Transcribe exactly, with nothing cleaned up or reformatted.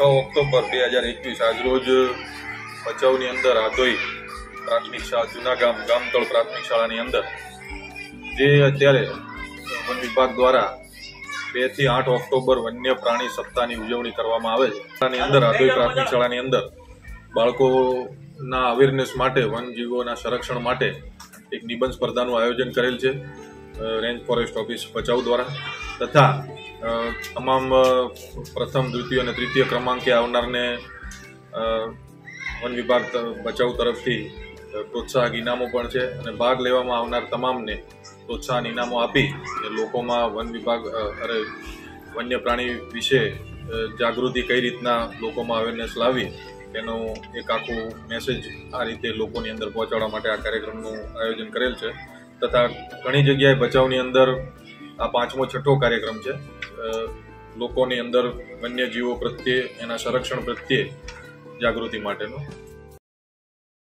October બે હજાર એકવીસ આજરોજ ભચાઉની અંદર આધોઈ પ્રાથમિક શાળા જૂના ગામ ગામતળ પ્રાથમિક શાળાની અંદર જે અત્યારે વન વિભાગ દ્વારા બે થી આઠ ઓક્ટોબર વન્ય પ્રાણી સપ્તાહની ઉજવણી કરવામાં આવે છે. આની અંદર આધોઈ પ્રાથમિક શાળાની અંદર બાળકોના અવેરનેસ માટે વનજીવોના સંરક્ષણ માટે એક નિબંધ સ્પર્ધાનું આયોજન કરેલ છે રેન્જ ફોરેસ્ટ ઓફિસ ભચાઉ દ્વારા, તથા તમામ પ્રથમ દ્વિતીય અને તૃતીય ક્રમાંકે આવનારને વન વિભાગ ભચાઉ તરફથી પ્રોત્સાહક ઇનામો પણ છે અને ભાગ લેવામાં આવનાર તમામને પ્રોત્સાહન ઇનામો આપી લોકોમાં વન વિભાગ અરે વન્ય પ્રાણી વિશે જાગૃતિ કઈ રીતના લોકોમાં અવેરનેસ લાવી તેનો એક આખું મેસેજ આ રીતે લોકોની અંદર પહોંચાડવા માટે આ કાર્યક્રમનું આયોજન કરેલ છે. તથા ઘણી જગ્યાએ ભચાઉની અંદર આ પાંચમો છઠ્ઠો કાર્યક્રમ છે લોકોની અંદર વન્યજીવો પ્રત્યે એના સંરક્ષણ પ્રત્યે જાગૃતિ માટેનો.